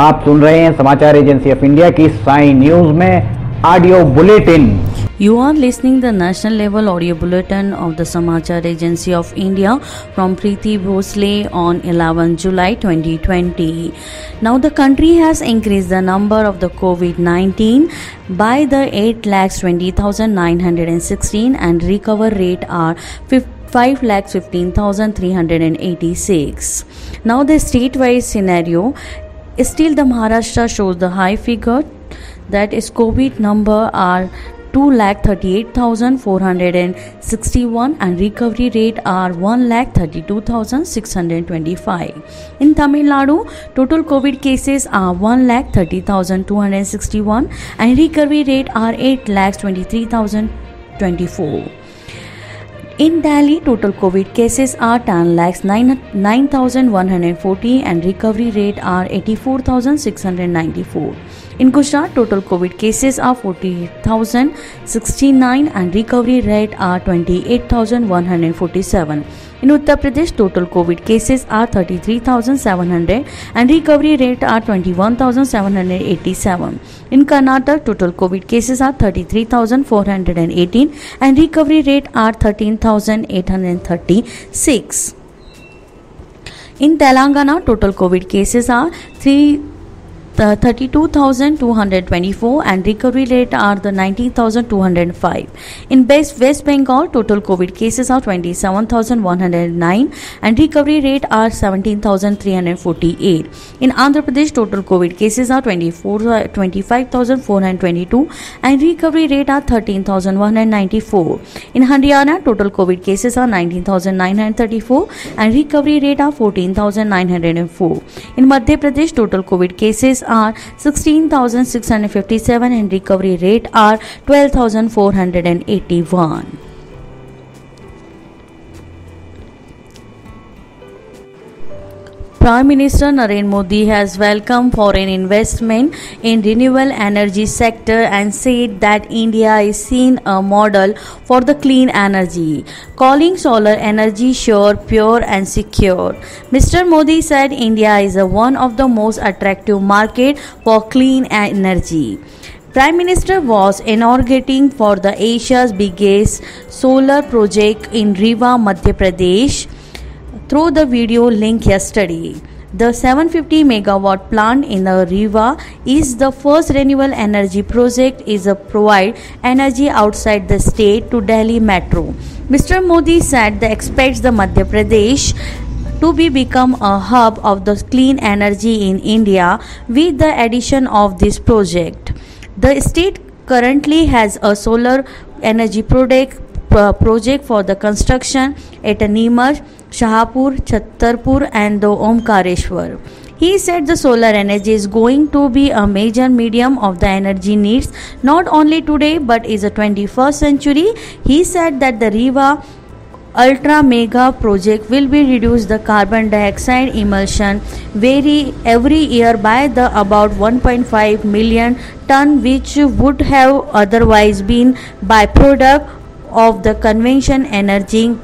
आप सुन रहे हैं समाचार एजेंसी ऑफ इंडिया की साई न्यूज में audio bulletin. You are listening the national level audio bulletin of the Samachar Agency of India from Preeti Bhosle on 11 July 2020. Now the country has increased the number of the COVID-19 by the 8,20,916 and recover rate are 5,15,386. Now the state-wise scenario, still the Maharashtra shows the high figure, that is COVID number are 2,38,461 and recovery rate are 1,32,625. In Tamil Nadu, total COVID cases are 1,30,261 and recovery rate are 8,23,024. In Delhi, total COVID cases are 10,09,140 and recovery rate are 84,694. In Gujarat, total COVID cases are 40,069 and recovery rate are 28,147. In Uttar Pradesh, total COVID cases are 33,700 and recovery rate are 21,787. In Karnataka, total COVID cases are 33,418 and recovery rate are 13,836. In Telangana, total COVID cases are 32,224 and recovery rate are the 19,205. In West Bengal, total COVID cases are 27,109 and recovery rate are 17,348. In Andhra Pradesh, total COVID cases are 25,422 and recovery rate are 13,194. In Haryana, total COVID cases are 19,934 and recovery rate are 14,904. In Madhya Pradesh, total COVID cases are 16,657 and recovery rate are 12,481. Prime Minister Narendra Modi has welcomed foreign investment in renewable energy sector and said that India is seen a model for the clean energy, calling solar energy sure, pure and secure. Mr. Modi said India is one of the most attractive market for clean energy. Prime Minister was inaugurating for the Asia's biggest solar project in Rewa, Madhya Pradesh through the video link yesterday. The 750 megawatt plant in the Rewa is the first renewable energy project is to provide energy outside the state to Delhi Metro. Mr. Modi said that expects the Madhya Pradesh to become a hub of the clean energy in India with the addition of this project. The state currently has a solar energy project for the construction at Neemuch, Shahpur, Chhatarpur and the Omkareshwar. He said the solar energy is going to be a major medium of the energy needs not only today but is a 21st century. He said that the Rewa Ultra Mega project will be reduce the carbon dioxide emission every year by the about 1.5 million ton, which would have otherwise been byproduct of the conventional energy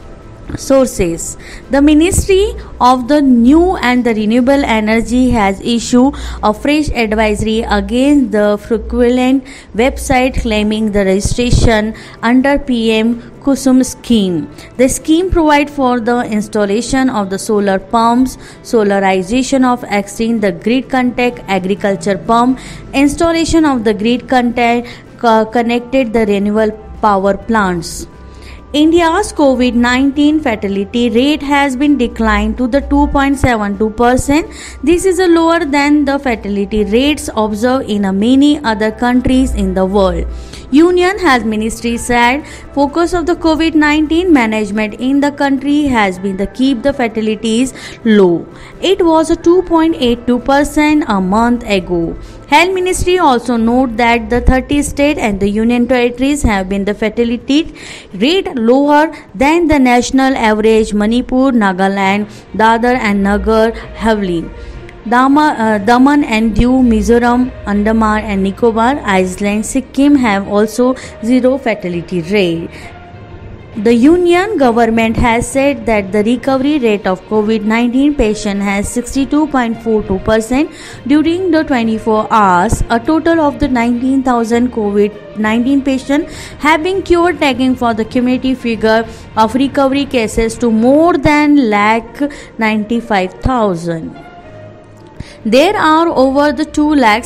sources. The Ministry of the New and the Renewable Energy has issued a fresh advisory against the fraudulent website claiming the registration under PM Kusum scheme. The scheme provides for the installation of the solar pumps, solarization of existing the grid contact agriculture pump, installation of the grid contact connected the renewable power plants. India's COVID-19 fatality rate has been declined to the 2.72%. This is lower than the fatality rates observed in many other countries in the world. Union Health Ministry said focus of the COVID-19 management in the country has been to keep the fatalities low. It was 2.82% a month ago. Health Ministry also noted that the 30 states and the union territories have been the fatality rate lower than the national average. Manipur, Nagaland, Dadar and Nagar Haveli, Daman and Diu, Mizoram, Andaman and Nicobar, Iceland, Sikkim have also zero fatality rate. The union government has said that the recovery rate of COVID-19 patient has 62.42% during the 24 hours. A total of the 19,000 COVID-19 patients have been cured, taking for the cumulative figure of recovery cases to more than 95,000. There are over the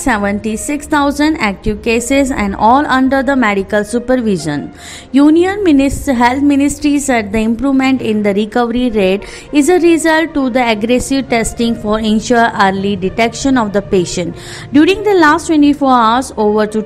276,000 active cases and all under the medical supervision. Health Ministry said the improvement in the recovery rate is a result to the aggressive testing for ensure early detection of the patient. During the last 24 hours, over to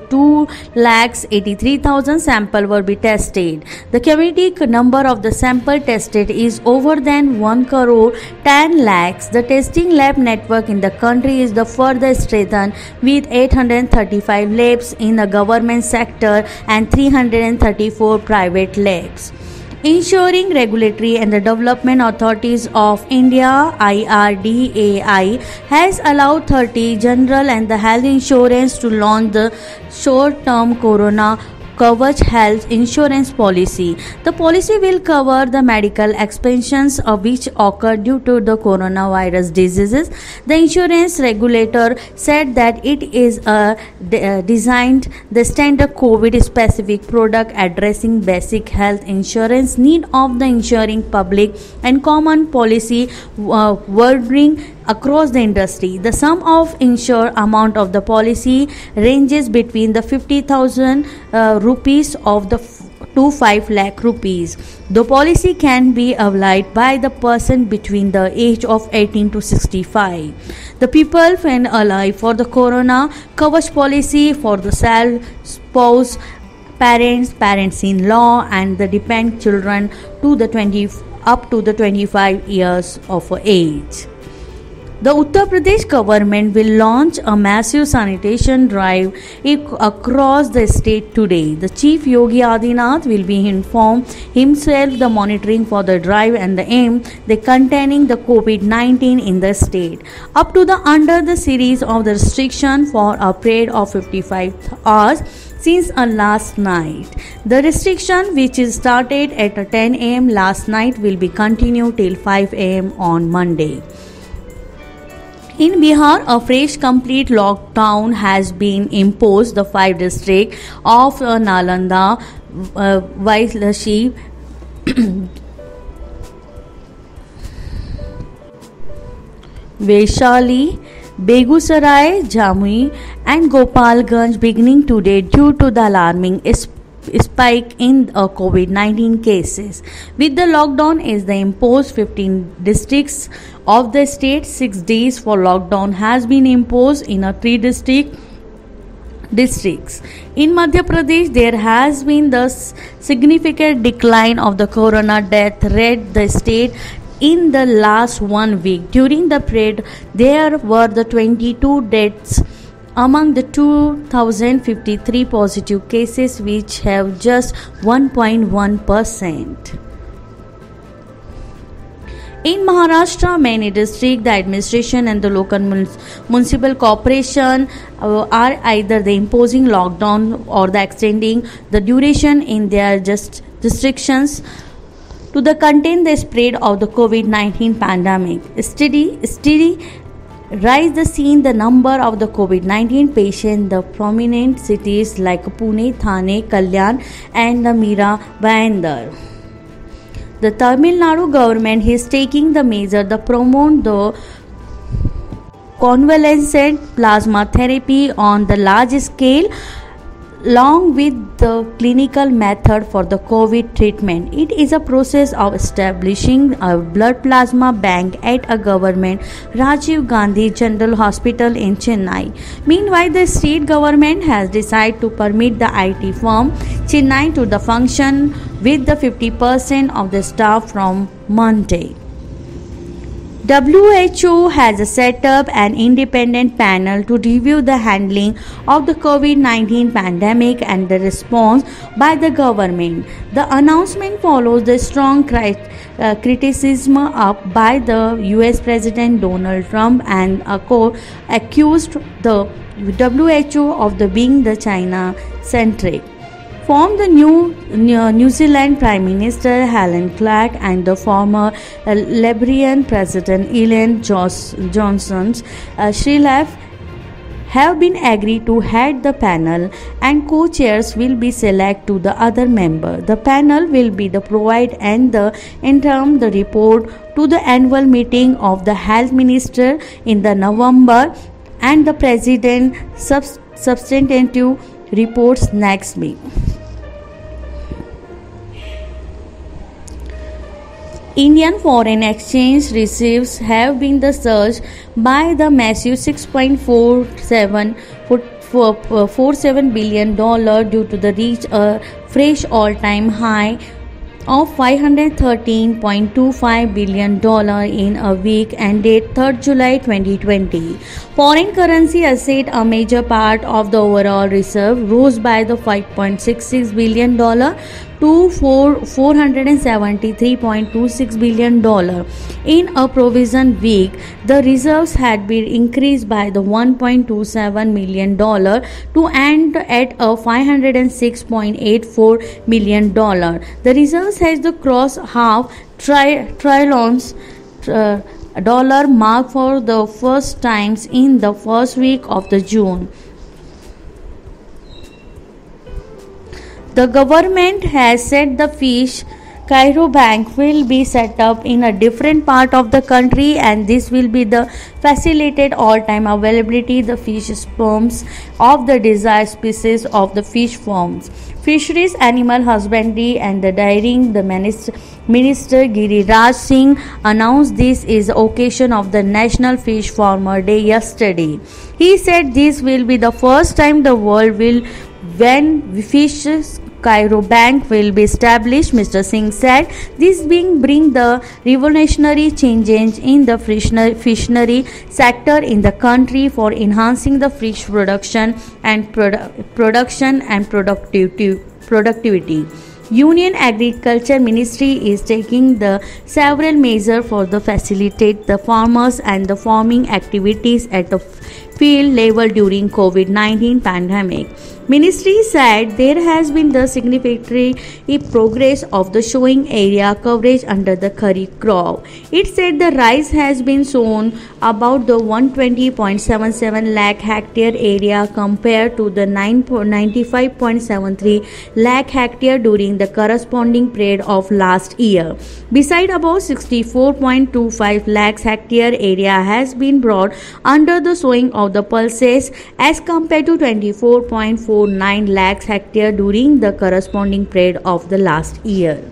283,000 samples were be tested. The cumulative number of the sample tested is over than 1 crore 10 lakhs. The testing lab network in the country is the further strengthened with 835 labs in the government sector and 334 private labs. Ensuring Regulatory and the Development Authorities of India (IRDAI) has allowed 30 general and the health insurance to launch the short-term Corona Kavach health insurance policy. The policy will cover the medical expenses which occur due to the coronavirus diseases. The insurance regulator said that it is designed the standard COVID specific product addressing basic health insurance need of the insuring public and common policy wording across the industry. The sum of insured amount of the policy ranges between the 50,000 rupees of the to 5 lakh rupees. The policy can be applied by the person between the age of 18 to 65. The people can apply for the Corona Kavach policy for the spouse, parents, parents-in-law, and the dependent children to the up to the 25 years of age. The Uttar Pradesh government will launch a massive sanitation drive across the state today. The Chief Yogi Adityanath will be informed himself the monitoring for the drive and the aim the containing the COVID-19 in the state. Up to the under the series of the restriction for a period of 55 hours since last night. The restriction, which is started at 10 am last night, will be continued till 5 am on Monday. In Bihar, a fresh complete lockdown has been imposed. The 5 districts of Nalanda, Vaishali, Begusarai, Jamui and Gopalganj beginning today due to the alarming spike in COVID-19 cases. With the lockdown is the imposed 15 districts of the state. 6 days for lockdown has been imposed in 3 districts. In Madhya Pradesh, there has been the significant decline of the corona death rate the state in the last 1 week. During the period, there were the 22 deaths among the 2,053 positive cases, which have just 1.1%. In Maharashtra, many districts, the administration and the local municipal corporation are either the imposing lockdown or the extending the duration in their restrictions to the contain the spread of the COVID-19 pandemic. Steady rise the seen the number of the COVID-19 patients in the prominent cities like Pune, Thane, Kalyan and the Mira Bhayandar. The Tamil Nadu government is taking the measure to promote the convalescent plasma therapy on the large scale along with the clinical method for the COVID treatment. It is a process of establishing a blood plasma bank at a government Rajiv Gandhi General Hospital in Chennai. Meanwhile, the state government has decided to permit the IT firm Chennai to the function with the 50% of the staff from Monday. WHO has set up an independent panel to review the handling of the COVID-19 pandemic and the response by the government. The announcement follows the strong criticism by the US President Donald Trump and accused the WHO of being the China-centric. From the New Zealand Prime Minister Helen Clark and the former Liberian President Ellen Johnson Sirleaf have been agreed to head the panel, and co-chairs will be selected to the other member. The panel will be the provide and the interim the report to the annual meeting of the health minister in the November, and the president substantive reports next week. Indian foreign exchange reserves have been the surged by the massive $6.47 billion due to the reach a fresh all-time high of $513.25 billion in a week ended 3rd July 2020. Foreign currency asset, a major part of the overall reserve, rose by the $5.66 billion to $473.26 billion. In a provision week, the reserves had been increased by the $1.27 million to end at a $506.84 million. The reserves has the cross half trillions dollar mark for the first times in the first week of the June. The government has said the Fish Cairo Bank will be set up in a different part of the country, and this will be the facilitate all-time availability the fish sperms of the desired species of the fish forms. Fisheries, Animal Husbandry and the Dairying, the Minister Giriraj Singh announced this is the occasion of the National Fish Farmer Day yesterday. He said this will be the first time the world will when Fish Cairo Bank will be established. Mr. Singh said this being bring the revolutionary changes in the fishery sector in the country for enhancing the fish productivity. Union Agriculture Ministry is taking the several measures for the facilitate the farmers and the farming activities at the field level during COVID-19 pandemic. Ministry said there has been the significant progress of the sowing area coverage under the Kharif crop. It said the rice has been sown about the 120.77 lakh hectare area compared to the 95.73 lakh hectare during the corresponding period of last year. Beside about 64.25 lakhs hectare area has been brought under the sowing of the pulses as compared to 24.49 lakhs hectare during the corresponding period of the last year.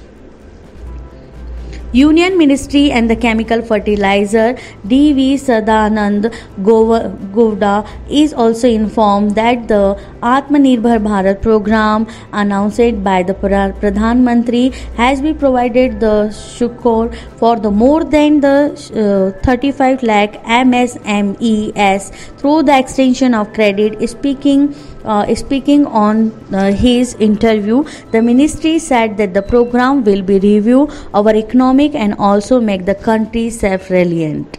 Union Ministry and the Chemical Fertilizer D.V. Sadanand Govda is also informed that the Atmanirbhar Bharat program announced by the Pradhan Mantri has been provided the succor for the more than the 35 lakh MSMEs through the extension of credit. Speaking on his interview, the ministry said that the program will be review our economic and also make the country self-reliant.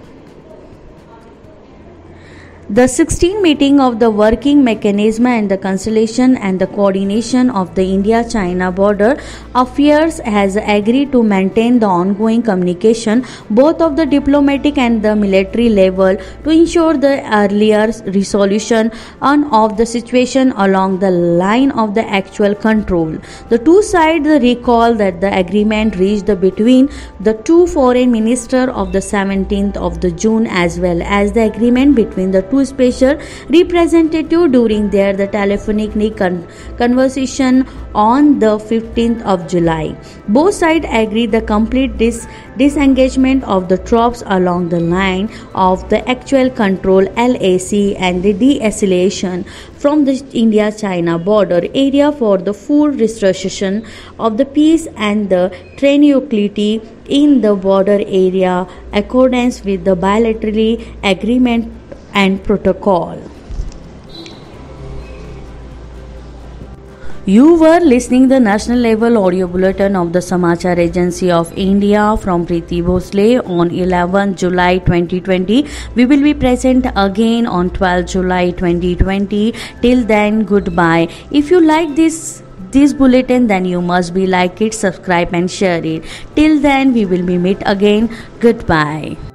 The 16th meeting of the Working Mechanism and the Conciliation and the Coordination of the India-China Border Affairs has agreed to maintain the ongoing communication both of the diplomatic and the military level to ensure the earlier resolution of the situation along the line of the actual control. The two sides recall that the agreement reached between the two foreign ministers of the 17th of the June as well as the agreement between the two special representatives during their telephonic conversation on the 15th of July. Both sides agreed the complete disengagement of the troops along the line of the actual control LAC and the de-escalation from the India-China border area for the full restoration of the peace and the tranquility in the border area accordance with the bilateral agreement and protocol. You were listening the national level audio bulletin of the Samachar Agency of India from Preeti Bhosle on 11 July 2020. We will be present again on 12 July 2020. Till then, goodbye. If you like this bulletin, then you must be like it, subscribe and share it. Till then, we will be meet again. Goodbye.